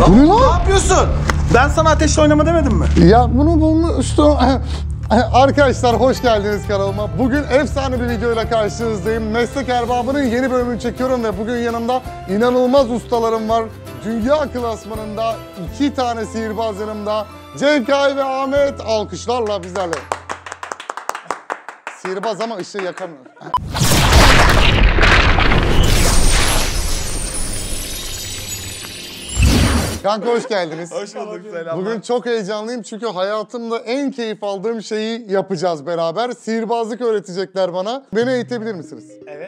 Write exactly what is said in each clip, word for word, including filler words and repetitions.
Bu ne lan? Ne yapıyorsun? Ben sana ateşle oynama demedim mi? Ya bunu bulmuştum. Arkadaşlar hoş geldiniz kanalıma. Bugün efsane bir videoyla karşınızdayım. Meslek Erbabı'nın yeni bölümünü çekiyorum ve bugün yanımda inanılmaz ustalarım var. Dünya klasmanında iki tane sihirbaz yanımda. Cenkay ve Ahmet alkışlarla bizlerle. Sihirbaz ama ışığı yakamıyor. Kanka hoş geldiniz. Hoş bulduk, selamlar. Bugün çok heyecanlıyım çünkü hayatımda en keyif aldığım şeyi yapacağız beraber. Sihirbazlık öğretecekler bana. Beni eğitebilir misiniz? Evet.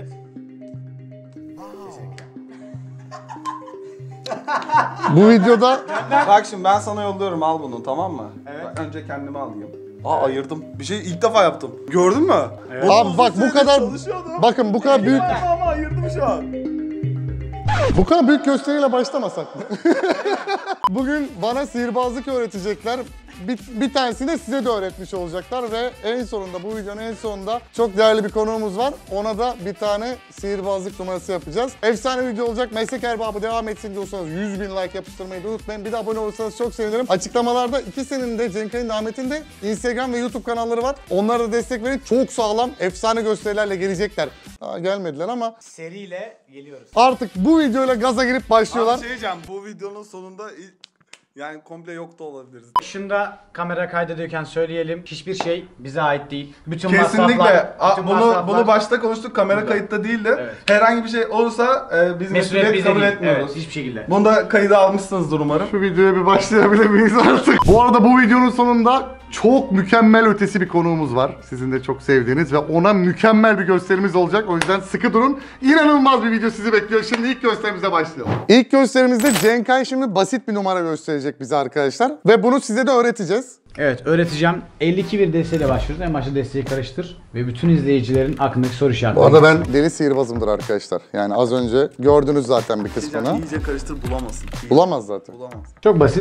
Bu videoda... Bak şimdi ben sana yolluyorum, al bunu, tamam mı? Evet. Ben önce kendimi alayım. Aa, ayırdım. Bir şey ilk defa yaptım. Gördün mü? Evet. Abi bak bu kadar... Bakın bu kadar büyük... Ama ayırdım şu an. Bu kadar büyük gösteriyle başlamasak mı? Bugün bana sihirbazlık öğretecekler. Bir, bir tanesini de size de öğretmiş olacaklar ve en sonunda, bu videonun en sonunda çok değerli bir konuğumuz var. Ona da bir tane sihirbazlık numarası yapacağız. Efsane video olacak. Meslek Erbabı devam etsin diyorsanız yüz bin like yapıştırmayı da unutmayın. Bir de abone olursanız çok sevinirim. Açıklamalarda ikisinin de, Cenkay'ın da Ahmet'in de Instagram ve YouTube kanalları var. Onlara da destek verin. Çok sağlam, efsane gösterilerle gelecekler. Daha gelmediler ama seriyle geliyoruz. artık bu videoyla gaza girip başlıyorlar. Abi şey diyeceğim, bu videonun sonunda yani komple yok da olabiliriz. Şunu da kamera kaydediyorken söyleyelim. Hiçbir şey bize ait değil. Bütün Kesinlikle. masraflar, A, bütün bunu masraflar bunu başta konuştuk. Kamera burada. kayıtta değildi. Evet. Herhangi bir şey olursa e, biz mesuliyet mesuliyet bize kabul değil. etmiyoruz. Evet, hiçbir şekilde. Bunu da kayıda almışsınızdır umarım. Şu videoya bir başlayabilir miyiz artık? Bu arada bu videonun sonunda çok mükemmel ötesi bir konuğumuz var. Sizin de çok sevdiğiniz ve ona mükemmel bir gösterimiz olacak. O yüzden sıkı durun. İnanılmaz bir video sizi bekliyor. Şimdi ilk gösterimize başlayalım. İlk gösterimizde Cenkay şimdi basit bir numara gösterecek bize arkadaşlar. Ve bunu size de öğreteceğiz. Evet, öğreteceğim. elli iki bir desteğiyle başlıyoruz. En başta desteği karıştır ve bütün izleyicilerin aklındaki soru işaretleri. Bu arada ben deli sihirbazımdır arkadaşlar. Yani az önce gördünüz zaten bir kısmını. İyice karıştır, bulamazsın. Bulamaz zaten. Bulamaz. Çok basit.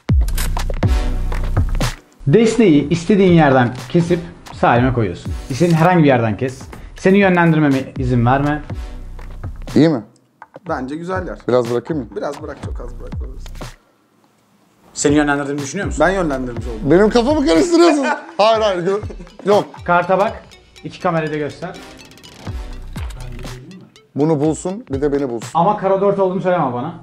Desteği istediğin yerden kesip sağ elime koyuyorsun. İstediğin herhangi bir yerden kes. Seni yönlendirmeme izin verme. İyi mi? Bence güzeller. Biraz bırakayım mı? Biraz bırak, çok az bırak. Seni yönlendirdiğimi düşünüyor musun? Ben yönlendirmiş oldum. Benim kafamı karıştırıyorsun. Hayır hayır. gö- Yok. Karta bak. İki kamerayı da göster. Bunu bulsun bir de beni bulsun. Ama kara dört olduğunu söyleme bana.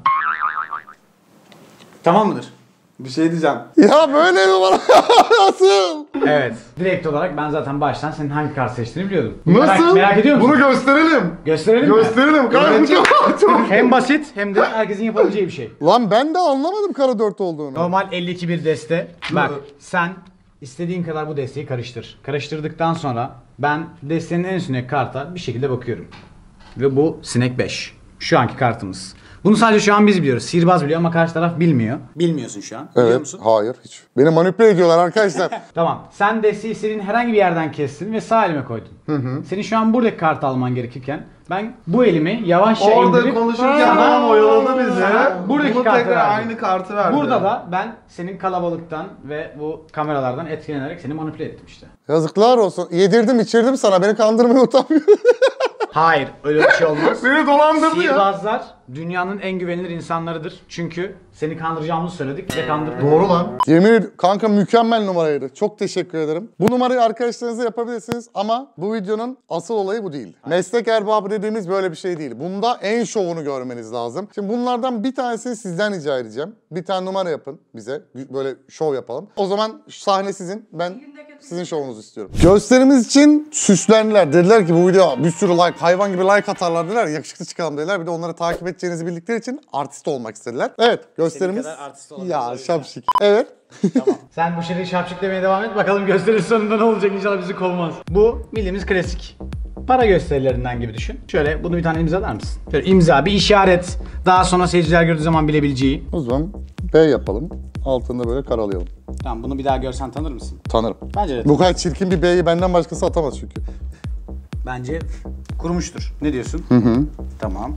Tamam mıdır? Bir şey diyeceğim. Ya böyle mi bana? Nasıl? Evet. Direkt olarak ben zaten baştan senin hangi kart seçtiğini biliyordum. Nasıl? Merak, merak ediyor musun? Bunu gösterelim. Gösterelim mi? Gösterelim. Kanka bu çok, çok... Hem basit hem de herkesin yapabileceği bir şey. Lan ben de anlamadım kara dört olduğunu. Normal elli iki bir deste. Bak sen istediğin kadar bu desteği karıştır. Karıştırdıktan sonra ben destenin en üstündeki karta bir şekilde bakıyorum. Ve bu sinek beş. Şu anki kartımız. Bunu sadece şu an biz biliyoruz. Sihirbaz biliyor ama karşı taraf bilmiyor. Bilmiyorsun şu an. Biliyor Evet. musun? Hayır hiç. Beni manipüle ediyorlar arkadaşlar. Tamam. Sen desteği istediğin herhangi bir yerden kestin ve sağ elime koydun. Hı hı. Senin şu an buradaki kartı alman gerekirken ben bu elimi yavaşça Orada indirip konuşurken sana adam oyaladı bizi. sana buradaki Bunu kartı tekrar verdim. aynı kartı verdi. Burada da ben senin kalabalıktan ve bu kameralardan etkilenerek seni manipüle ettim işte. Yazıklar olsun. Yedirdim içirdim sana. Beni kandırmaya utanmıyor. Hayır, öyle bir şey olmaz. Beni dolandırdı ya. Sihirbazlar dünyanın en güvenilir insanlarıdır. Çünkü seni kandıracağımızı söyledik ve kandırdık. Doğru lan. Yemin ediyorum kanka mükemmel numaraydı. Çok teşekkür ederim. Bu numarayı arkadaşlarınızla yapabilirsiniz ama bu videonun asıl olayı bu değil. Meslek erbabı dediğimiz böyle bir şey değil. Bunda en şovunu görmeniz lazım. Şimdi bunlardan bir tanesini sizden rica edeceğim. Bir tane numara yapın bize. Böyle şov yapalım. O zaman sahne sizin. Ben sizin şovunuzu istiyorum. Gösterimiz için süslendiler. Dediler ki bu video bir sürü like, hayvan gibi like atarlar dediler. Yakışıklı çıkalım dediler. Bir de onları takip edeceğinizi bildikleri için artist olmak istediler. Evet gösterimiz. kadar artist olamaz, o Ya yüzden. şapşik. Evet. Tamam. Sen bu şeyleri şapşik demeye devam et. Bakalım gösteri sonunda ne olacak, inşallah bizi kovmaz. Bu bildiğimiz klasik para gösterilerinden gibi düşün. Şöyle bunu bir tane imzalar mısın? Şöyle imza, bir işaret. Daha sonra seyirciler gördüğü zaman bilebileceği. O zaman B yapalım. Altında böyle karalayalım. Tamam, bunu bir daha görsen tanır mısın? Tanırım. Bence de. Bu kadar çirkin bir B'yi benden başkası atamaz çünkü. Bence kurumuştur. Ne diyorsun? Hı hı. Tamam.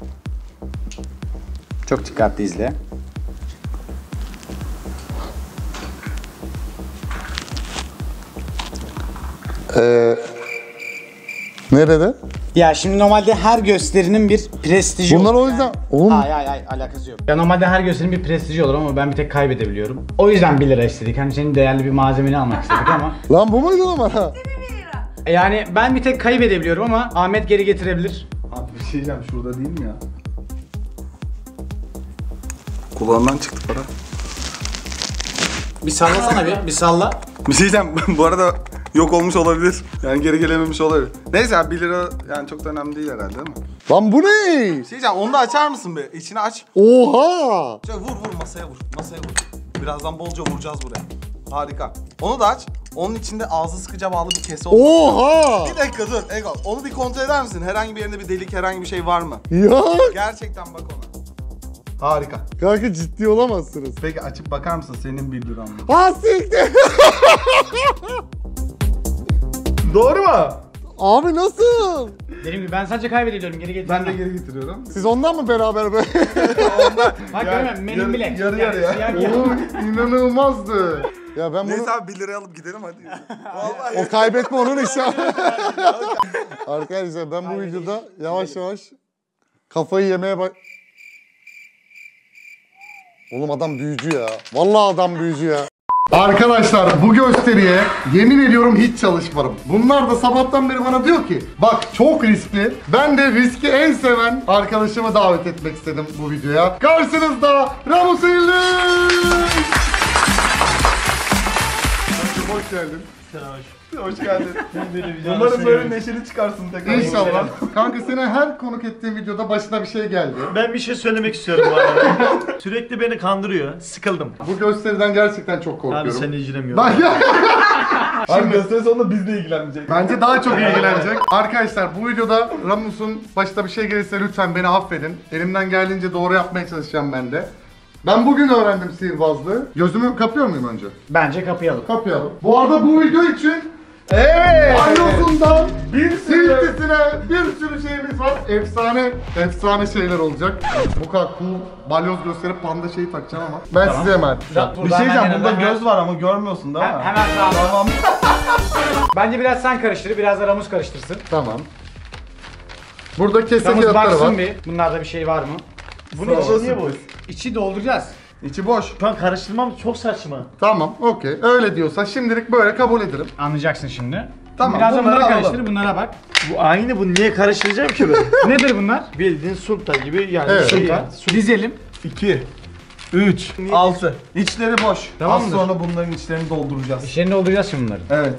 Çok dikkatli izle. Ee, Nerede? Ya şimdi normalde her gösterinin bir prestiji Bunlar olur o yüzden... yani. Oğlum Ay ay ay alakası yok. Ya normalde her gösterinin bir prestiji olur ama ben bir tek kaybedebiliyorum. O yüzden bir lira istedik. Hani senin değerli bir malzemeni almak istedik ama. lan bu muydu numara? Yani ben bir tek kaybedebiliyorum ama Ahmet geri getirebilir. Abi bir şey diyeceğim, şurada değil mi ya? Kulağından çıktı para. Bir sallasana bir, bir salla. Bir şey diyeceğim, bu arada yok olmuş olabilir. Yani geri gelememiş olabilir. Neyse abi bir lira yani çok da önemli değil herhalde değil mi? Lan bu ne? Bir şey diyeceğim, onu da açar mısın be? İçini aç. Oha! Şöyle vur vur masaya vur. Masaya vur. Birazdan bolca vuracağız buraya. Harika. Onu da aç. Onun içinde ağzı sıkıca bağlı bir kese oldu. Oha! Bir dakika dur Ego. Onu bir kontrol eder misin? Herhangi bir yerinde bir delik, herhangi bir şey var mı? Ya! Gerçekten bak ona. Harika. Kanka ciddi olamazsınız. Peki açıp bakar mısın senin bir liran mı? Ha siktir! Doğru mu? Abi nasıl? Dediğim gibi ben sadece kaybediyorum, geri getiremem. Ben de geri getiriyorum. Siz ondan mı beraber be? Bak görmem, menin yarı- bilek. yarı Yani yarıya. siyah ya. Oğlum inanılmazdı. Ya ben bunu... Neyse abi bir liraya alıp gidelim hadi. Vallahi. O kaybetme onun işi. Arkadaşlar ben bu videoda yavaş yavaş kafayı yemeye bak... Oğlum adam büyücü ya. Vallahi adam büyücü ya. Arkadaşlar bu gösteriye yemin ediyorum hiç çalışmadım. Bunlar da sabahtan beri bana diyor ki bak çok riskli. Ben de riski en seven arkadaşımı davet etmek istedim bu videoya. Karşınızda Ramus İllik. Hoş geldin. Hoş geldin. Umarım böyle neşeli çıkarsın tekrar. İnşallah. Kanka seni her konuk ettiğim videoda başına bir şey geldi. Ben bir şey söylemek istiyorum bu arada. Sürekli beni kandırıyor. Sıkıldım. Bu gösteriden gerçekten çok korkuyorum. Abi seni ilgilemiyorum. Ben- Abi gösteri sonunda biz de ilgilenmeyecek. Bence daha çok ilgilenecek. Arkadaşlar bu videoda Ramus'un başına bir şey gelirse lütfen beni affedin. Elimden geldiğince doğru yapmaya çalışacağım ben de. Ben bugün öğrendim sihirbazlığı. Gözümü kapıyor muyum önce? Bence kapayalım. Kapayalım. Bu arada bu video için evet, Balyozundan bir siltisine bir sürü şeyimiz var. Efsane, efsane şeyler olacak. Bu kadar cool balyoz gösterip panda şeyi takacağım ama. Ben Tamam. size emanet edeceğim. Bir şey diyeceğim, bunda göz var ama görmüyorsun değil mi? He- hemen sağ ol. Tamam. Bence biraz sen karıştır, biraz da Ramus karıştırsın. Tamam. Burada kese Ramus kağıtları var. baksın bir. Bunlarda bir şey var mı? Bunun içi niye boş? İçi dolduracağız. İçi boş. Şu an karıştırmam çok saçma. Tamam, okey. Öyle diyorsa şimdilik böyle kabul ederim. Anlayacaksın şimdi. Tamam, Biraz da bunları bunları alalım. karıştır, bunlara bak. Bu aynı, bu niye karıştıracağım ki ben? Nedir bunlar? Bildiğin sulta gibi yani. Evet. şey Sultan. ya. Dizelim. iki, üç, altı. İçleri boş. Az Tamamdır. sonra bunların içlerini dolduracağız. İşlerini dolduracağız şimdi bunları. Evet.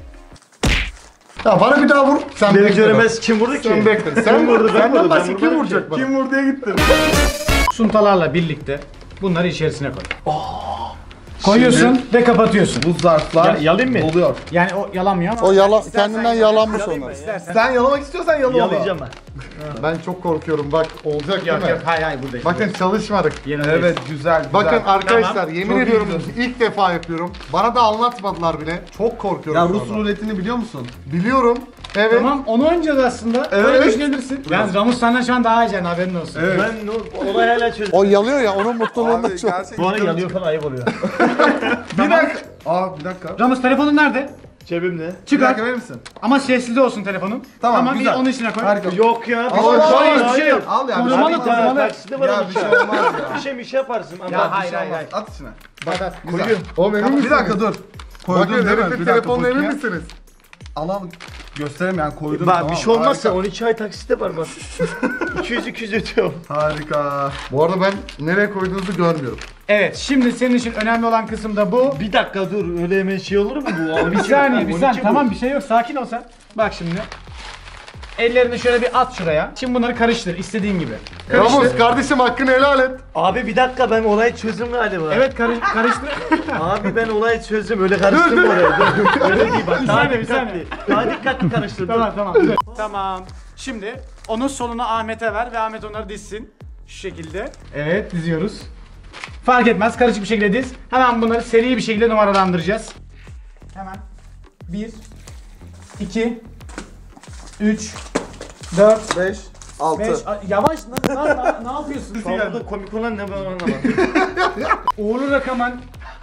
Ya bana bir daha vur. Sen Beni bekle göremez kim vurdu ki? Sen bekle. Sen Kim vurdu, ben Senden vurdum, başka ben kim vurmadım vuracak ki. bana? Kim vur diye gittin. Suntalarla birlikte bunları içerisine koy. Koyuyorsun ve kapatıyorsun. Bu zarflar Ya- yalayayım mı? oluyor. Yani o yalanmıyor ama. O yala, İstersen kendinden yala- yalanmış yalayayım onlar. mı? İstersen. Sen yalamak istiyorsan yala onu. Yalayacağım ben. Ben çok korkuyorum. Bak olacak değil Yok mi? yok hayır hayır buradayım. Bakın çalışmadık. Yanındayız. Evet, güzel güzel. Bakın arkadaşlar Tamam. yemin Çok iyi ediyorum gidiyorsun. ilk defa yapıyorum. Bana da anlatmadılar bile. Çok korkuyorum. Ya şu Rus anda. ruletini biliyor musun? Biliyorum. Evet. Tamam onu oynayacağız aslında. Evet. Öyle düşünebilirsin. Yalnız Ramus senden şu an daha heyecanlı haberin olsun. Evet. Ben o- olay hala çözdüm. O yalıyor ya onun mutluluğunda Abi çok. gerçekten. Bu arada yalıyor falan ayıp oluyor. Bir dakika. Aa bir dakika. Ramus telefonun nerede? Cebimde. Bir Çıkar. dakika verir misin? Ama sessiz olsun telefonun. Tamam, bir güzel. onun içine koy. Harika. Yok ya. Bir Al, şey- al, hayır, al, bir şey yok. Al ya. bir Korumalı, şey- Abi bir tane korumalı. takside var Ya ama bir şey olmaz ya. Bir şey bir şey yaparsın. Ya Ama hayır hayır hayır. At içine. Bak bak. Güzel. Koyuyor. Oğlum emin Tamam, misiniz? bir dakika dur. Koydum Bakın değil mi? herifin Bir dakika telefonuna emin bakayım. misiniz? Al al. Göstereyim yani koydum. Bak tamam. bir şey olmazsa Harika. on iki ay taksite var bak. iki yüz iki yüz ödüyorum. Harika. Bu arada ben nereye koyduğunuzu görmüyorum. Evet şimdi senin için önemli olan kısım da bu. Bir dakika dur, öyle hemen şey olur mu bu? Bir saniye bir saniye tamam bir şey yok sakin ol sen. Bak şimdi. Ellerini şöyle bir at şuraya. Şimdi bunları karıştır istediğin gibi. Ramus kardeşim hakkını helal et. Abi bir dakika, ben olayı çözdüm galiba. Evet karış karıştır. Abi ben olayı çözdüm, öyle karıştırma oraya. Dur, öyle değil bak. Bir Daha saniye, bir dikkatli. Daha dikkatli karıştır. dur. tamam tamam. dur. Tamam. Şimdi onu soluna Ahmet'e ver ve Ahmet onları dizsin. Şu şekilde. Evet diziyoruz. Fark etmez karışık bir şekilde diz. Hemen bunları seri bir şekilde numaralandıracağız. Hemen. bir, iki, üç, dört, beş, altı. beş. Yavaş lan, lan, lan ne yapıyorsun? Şu an burada komik olan ne ben anlamadım. Uğurlu rakamın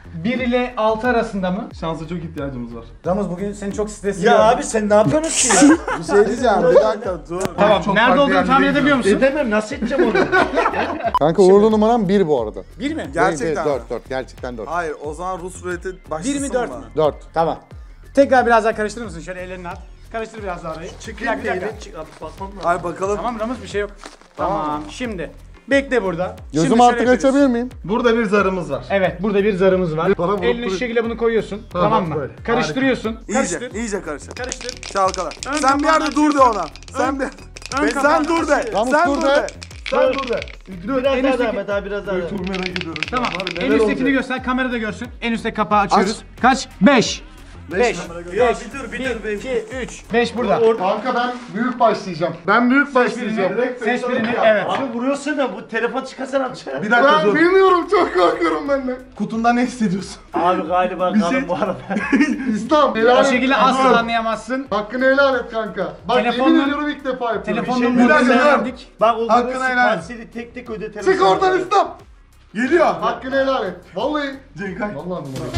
bir ile altı arasında mı? Şansa çok ihtiyacımız var. Ramos bugün seni çok stresli Ya gördüm. abi sen ne yapıyorsun ki ya? Bir şey diyeceğim bir dakika dur. Tamam, Çok nerede farklı olduğunu tahmin yerlere edebiliyor musun? Edemem, nasıl edeceğim onu? Kanka uğurlu numaram bir bu arada. bir mi? Gerçekten mi? dört dört gerçekten dört. Hayır o zaman Rus ruleti başlasın bir mi dört mı? mü? dört. Tamam. Tekrar biraz daha karıştırır mısın? Şöyle ellerini at. Karıştır biraz daha orayı. Çık Bir dakika, bir dakika. çık abi bakmam lazım. Hayır bakalım. Tamam Ramos bir şey yok. Tamam. Şimdi bekle burada. Gözümü Şimdi artık şöyle yapıyoruz. açabilir miyim? Burada bir zarımız var. Evet, burada bir zarımız var. Bana vurup Elini şu duruyor. şekilde bunu koyuyorsun. tamam mı? böyle. Karıştırıyorsun. Karıştır. İyice, iyice karışır. Karıştır. Çalkala. Ön Sen bir kapağını yerde dur de ona. Sen bir ön Sen kapağını dur de. açıyor. Ramus Sen dur dur de. de. Sen dur de. Dur biraz en daha üstteki- devam et abi biraz daha. devam et. Çok merak ediyorum. Tamam. Var, En neler üsttekini olacak? göster, kamera da görsün. En üstteki kapağı açıyoruz. Kaç? beş. beş. Ya bir dur bir dur. bir- iki, üç. beş burada. Kanka ben büyük başlayacağım. Ben büyük başlayacağım. Seç birini. Evet. Abi vuruyorsun da bu telefon çıkarsan atacağım. Bir dakika Ben dur. bilmiyorum, çok korkuyorum ben de. Kutunda ne hissediyorsun? Abi galiba Bir kalın şey- bu arada. İslam O helal et. şekilde asla anlayamazsın. Hakkını helal et kanka. Bak Telefonun- yemin ediyorum ilk defa yapıyorum. Telefonun şey- modelini Bir dakika, dur. öğrendik. Bak o Hakkını zaman helal et. siparişleri tek tek öde telefon. Çık oradan İslam. Geliyor. Hakkını helal et. Vallahi. Cenkay. Vallahi numara.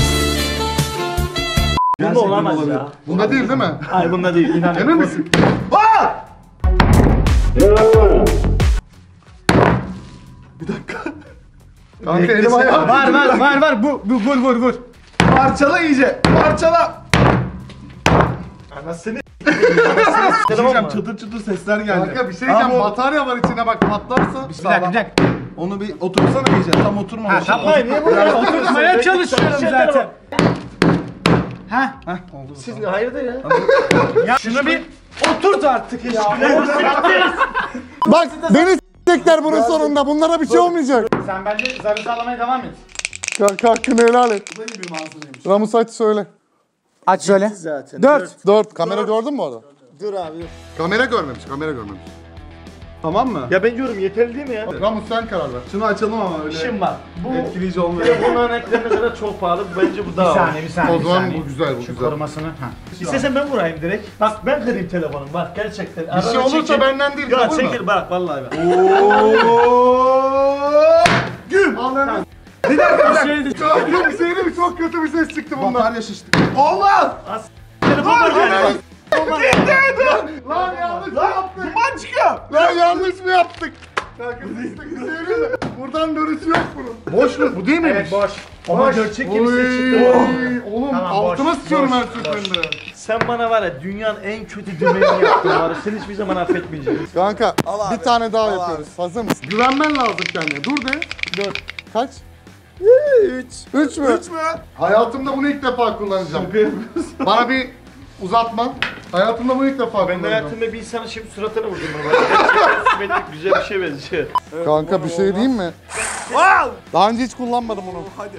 Bunda olamaz olabilir. ya. Bunda değil değil mi? Hayır bunda değil inan. Emin misin? Bir dakika. Kanka elim ayağım. Var var var var. Bu, bu vur vur vur. Parçala iyice. Parçala. Anasını Diyeceğim mı? çıtır çıtır sesler geldi. Kanka bir şey diyeceğim. Abi o- Batarya var içine bak, patlarsa. Bir dakika bir dakika. Onu bir otursana iyice. Tam oturmamış. tamam. Hayır niye böyle Oturtmaya çalışıyorum zaten. Ha? Siz hayırdır ya? Ya şunu bir oturt artık ya. Bak beni s**ecekler bunun sonunda. Bunlara bir şey olmayacak. Sen bence zarı sağlamaya devam et. Kanka hakkını helal et. Bu da iyi bir manzaraymış. Ramus aç söyle. Aç şöyle. Zaten. Dört. dört. Kamera gördün mü orada? Dur abi dur. Kamera görmemiş, kamera görmemiş. Tamam mı? Ya ben diyorum yeterli değil mi ya? Ramus sen karar ver. Şunu açalım ama öyle Şimdi bak bu etkileyici olmuyor. telefonun örneklerine göre çok pahalı. Bence bu Bir daha var. saniye bir saniye. O bir zaman saniye. bu güzel, bu Şu güzel. korumasını. Ha. İstesen ben vurayım direkt. Bak ben kırayım telefonum bak gerçekten. Bir şey olursa benden değil, Ya kabul mü? çekil bak vallahi bak. Güm! Anladın. Bir dakika bir şey diyeceğim. Çok kötü bir şeydi mi? Çok kötü bir ses çıktı bundan. Batarya şişti. Allah! Telefon var yani. Lan yanlış mı yaptık? Duman çıkıyor. Lan yanlış mı yaptık? Kanka sesle bir şey değil mi? Buradan dönüşü yok bunun. Boş mu? Bu değil miymiş? Evet boş. Ama Boş. gerçek gibi ses Oy, çıktı. Oğlum Tamam, altıma boş, sıçıyorum boş, her seferinde. Sen bana var ya dünyanın en kötü düğmeni yaptın var ya. Seni hiçbir zaman affetmeyeceğim. Kanka Al abi, bir tane daha al yapıyoruz. Hazır mısın? Güvenmen lazım kendine. Dur de. Dur. Kaç? Üç. Üç mü? Üç mü? Hayatımda bunu ilk defa kullanacağım. Bana bir uzatma. Hayatımda bunu ilk defa Ben kullanacağım. hayatımda bir insanın şimdi suratına vurdum bunu. Bak. Gerçekten simetrik güzel bir şey benziyor. Kanka bir şey diyeyim mi? Al! Daha önce hiç kullanmadım bunu. Hadi.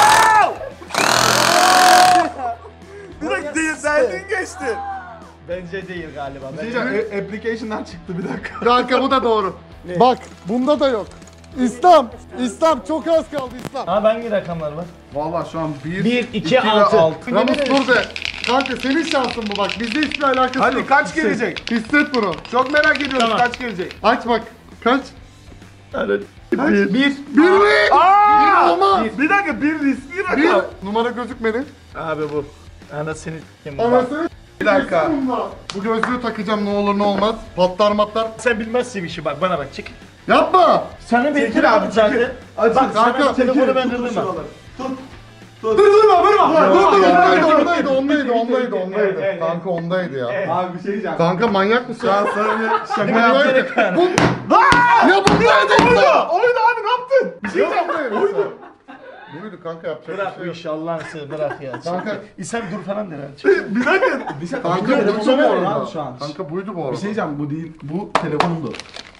Bir dakika değil, derdin geçti. Bence değil galiba. Bir şey diyeceğim, a- application'dan çıktı bir dakika. Kanka bu da doğru. Bak bunda da yok. İslam, İslam çok az kaldı İslam. Ha hangi rakamlar var? Valla şu an bir, Bir, iki, altı. Ramus dur de. Kanka senin şansın bu bak. Bizde hiçbir alakası Hadi yok. kaç gelecek? Hisset bunu. Çok merak ediyoruz Tamam. kaç gelecek. Aç bak. Kaç? Evet. Bir. Bir. Bir mi? Aa! Bir olmaz. Bir dakika bir riskli rakam. Bir. Numara gözükmedi. Abi bu. Anasını s**eyim. Anasını Bir dakika. bu gözlüğü takacağım ne olur ne olmaz. Patlar matlar. Sen bilmezsin işi bak bana bak çek. Yapma. Sana bir Çekil telefon abi, zaten. çekil. Bak Açın, sana kanka, bir telefonu çekil. ben Tut kırdım şuraları. bak. Tut. Dur durma durma. Dur dur ondaydı Dur, ondaydı dur, ondaydı dur, ondaydı dur, ondaydı. evet, evet. Kanka ondaydı ya. Abi bir şey diyeceğim. Kanka manyak mısın? Ben sana bir şaka Ondaydı. yaptım. Bu. Ya bundaydı İslam. Oydu abi ne yaptın? Bir şey yapmayın. Oydu. Buydu kanka yapacak Bırak bir bu şey yok. işi Allah'ını seversen bırak ya. Kanka. İnsan dur falan der. abi. Bir dakika. Bir şey Kanka Kanka, buydu bu arada. abi şu an. Kanka buydu bu arada. Bir şey diyeceğim bu değil. Bu telefonumdu.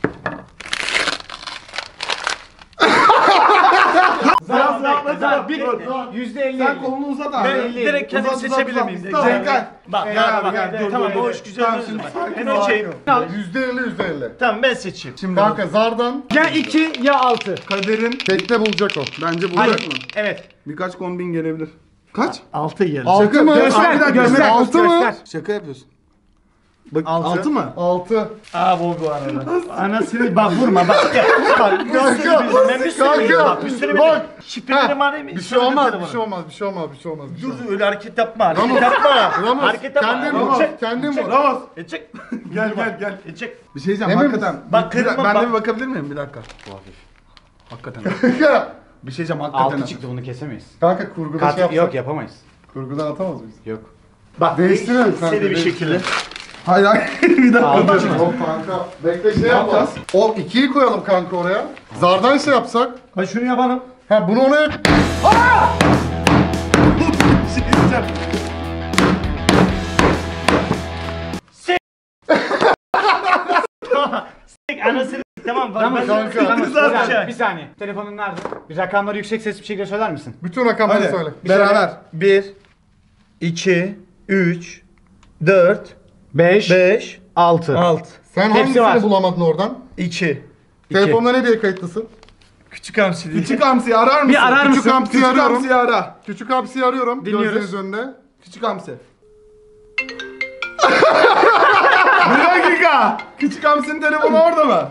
Zar, Zar, zar, bir, dur, yüzde elli. Sen kolunu uzat abi. Ben direkt kendim Uzat, uzat, seçebilir uzat. miyim? Tamam. Cenkay. Bak Ee, ya abi, bak. gel, dur, Tamam dur, bu dur. iş güzel Tamam, bir şimdi bak. sakin Ben ol. ölçeyim. Yüzde elli yüzde elli. Tamam ben seçeyim. Şimdi Kanka zardan Ya iki ya altı. Kader'in tekte bulacak o. bence bulacak Hayır. mı? Evet. Birkaç kombin gelebilir. Kaç? altı geldi. Altı mı? Göster, Abi bir dakika, göster, altı mı? göster. Şaka yapıyorsun. Bak Altı. altı mı? altı. Aa bu bu arada. Anasını bak vurma bak. Gel. Bak bir sürü bizim. Ben bir sürü Kanka, bizim. Bak bir sürü bak. bizim. Şifreleri var mı? Bir şey olmaz, bir şey olmaz, bir şey olmaz, bir şey olmaz. bir şey Dur olmaz. dur öyle hareket yapma. Hareket Ramos, yapma. Ramos, Hareket yapma. kendin Ramos, vur, çek. kendin vur. Ramos. E çek. Gel gel gel. E çek. Bir şey diyeceğim Emin hakikaten. Bak, Bir- bir- kırma, ben bak. de bir bakabilir miyim? Bir dakika. Hakikaten. Ya, Bir şey diyeceğim hakikaten. Altı çıktı, bunu kesemeyiz. kanka kurguda Kart şey yapsak, yok, yapamayız. kurgudan atamaz mıyız? Yok. Bak Değiştirelim değiştir kanka, seri bir değiştirelim. şekilde. Hayır hayır. Bir dakika. Almaz mı? Yok kanka, bekle şey yapacağız. O ikiyi koyalım kanka oraya. Zardan şey yapsak. Ha şunu yapalım. Ha bunu ona... Şey diyeceğim. Sek anasını tamam bak ben kanka. ben Ramos, kızlar bir bir saniye, şey. bir saniye. Telefonun nerede? Bir rakamları yüksek sesli bir şekilde söyler misin? Bütün rakamları Hadi. söyle. Beraber. bir, iki, üç, dört, beş, beş, altı. altı, Sen Hepsi hangisini var. bulamadın oradan? iki. Telefonda ne diye kayıtlısın? Küçük hamsi diye. Küçük Hamsi'yi arar mısın? Bir arar Küçük mısın? Hamsi'yi Küçük arıyorum. Hamsi'yi ara. Küçük Hamsi'yi arıyorum. Dinliyoruz. Gözleriniz önünde. Küçük Hamsi. Bir dakika. Küçük Hamsi'nin telefonu orada mı?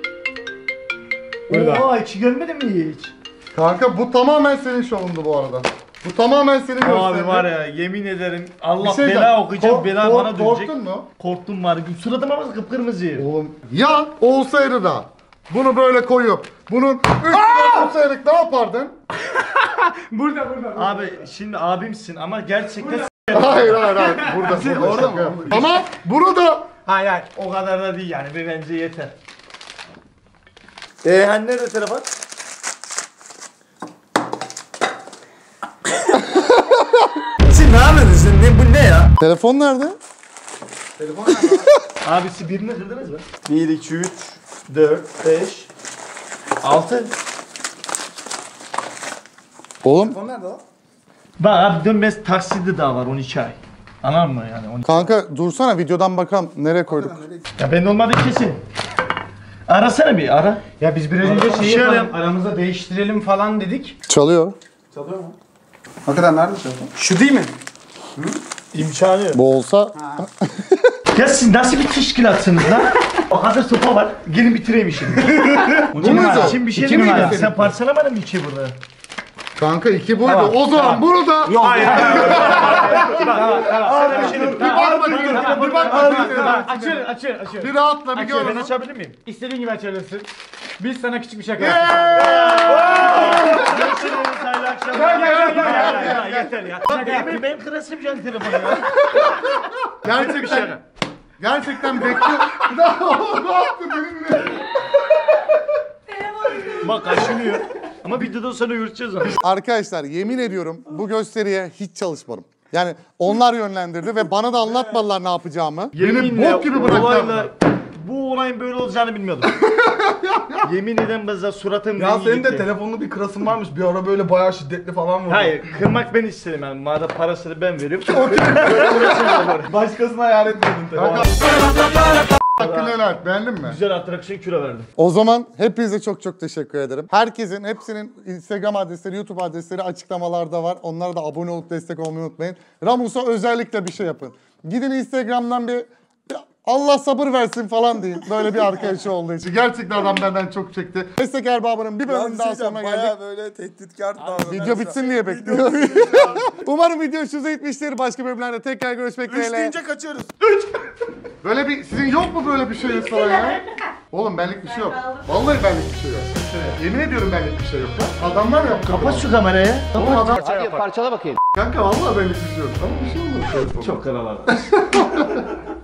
Oha iki görmedin mi hiç? Kanka bu tamamen senin şovundu bu arada. Bu tamamen senin gösterin. Abi var ya yemin ederim Allah Bir şey bela diyeceğim. okuyacak Kork- bela kork- bana dönecek. Korktun mu? Korktum var. Suratıma bak kıpkırmızı. Oğlum ya olsaydı da bunu böyle koyup bunun üstüne olsaydık ne yapardın? Burada, burada. Abi şimdi abimsin ama gerçekten hayır hayır hayır. Burada, burada orada şaka. mı? Ama bunu da hayır hayır o kadar da değil yani ve bence yeter. Eee hani nerede telefon? Siz ne yapıyorsunuz? Ne, bu ne ya? telefon nerede? Abisi birini kırdınız mı? bir, iki, üç, dört, beş, altı. Oğlum Telefon nerede lan? Bak abi dönmez taksidi daha var on iki ay. Anlar mı yani? on iki kanka dursana videodan bakalım nereye koyduk. Ya ben olmadı kesin. Arasana bir ara. Ya biz biraz önce şey Şöyle yapalım, yap. aramızda değiştirelim falan dedik. Çalıyor. Çalıyor mu? Hakikaten nerede telefon? Şu değil mi? İmkanı yok. Bu olsa Ya siz nasıl bir teşkilatsınız lan? O kadar sopa var. Gelin bitireyim işini. bu muydu? Şimdi bir şey İki değil mi? numara ya? senin. Sen parçalamadın mı içi burada? kanka iki buydu. Tamam, O zaman tamam. bunu da Hayır hayır. bir bak bakayım. Bir bak bakayım. Açır, açır, açır. Bir rahatla bir Açıyor, gör Ben onu. açabilir miyim? İstediğin gibi açabilirsin. Biz sana küçük bir şaka yaptık. Görüşürüz. Hayırlı akşamlar. Gel, gel, gel, gel, Ya, gel, ya, gel. Yeter ya. Benim, benim kırasım can telefonu ya. Gerçekten. Gerçekten bekliyorum. Ne yaptın benimle? Bak kaşınıyor. Ama videodan sonra yürüteceğiz onu. Arkadaşlar yemin ediyorum bu gösteriye hiç çalışmadım. Yani onlar yönlendirdi ve bana da anlatmadılar ne yapacağımı. Beni Yeminle bok gibi o bıraktılar. olayla bu olayın böyle olacağını bilmiyordum. Yemin ederim ben suratım Ya rengi senin de gitti. telefonlu bir kırasın varmış. Bir ara böyle bayağı şiddetli falan vurdu. Hayır, kırmak ben istedim yani. Madem parasını ben veriyorum. Başkasına hayal etmedin telefonu. Hakkını helal et. Beğendin mi? Güzel atraksiyon kilo verdim. O zaman hepinize çok çok teşekkür ederim. Herkesin, hepsinin Instagram adresleri, YouTube adresleri açıklamalarda var. Onlara da abone olup destek olmayı unutmayın. Ramus'a özellikle bir şey yapın. Gidin Instagram'dan bir, bir Allah sabır versin falan deyin. Böyle bir arkadaşı olduğu için. Gerçekten adam benden çok çekti. Destek Erbabı'nın bir bölüm daha sonuna geldik. böyle tehditkar davranıyor. Video bitsin diye bekliyor. Umarım video hoşunuza gitmiştir. Başka bölümlerde tekrar görüşmek dileğiyle. kaçıyoruz. Böyle bir, sizin yok mu böyle bir şeyiniz falan ya? Oğlum benlik bir şey yok. Vallahi benlik bir şey yok. Yemin ediyorum benlik bir şey yok ya. Adamlar yaptı. Kapat şu kamerayı. Oğlum adam... Hadi parçala bakayım. Kanka vallahi benlik bir şey yok. Tamam bir şey olmadı. Çok karalar.